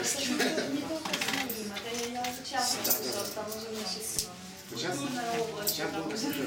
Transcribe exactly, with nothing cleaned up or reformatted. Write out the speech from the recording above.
Кстати, не только с моим, это я изучала, там уже месяц. Сейчас область.